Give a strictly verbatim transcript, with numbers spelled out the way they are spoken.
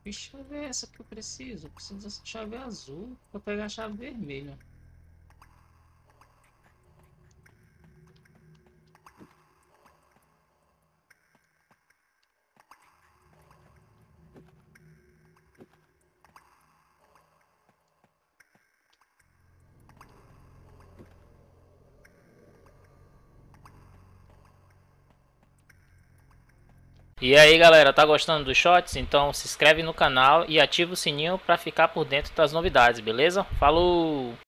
Que chave é essa que eu preciso? Eu preciso dessa chave azul para pegar a chave vermelha. E aí galera, tá gostando dos shots? Então se inscreve no canal e ativa o sininho para ficar por dentro das novidades, beleza? Falou!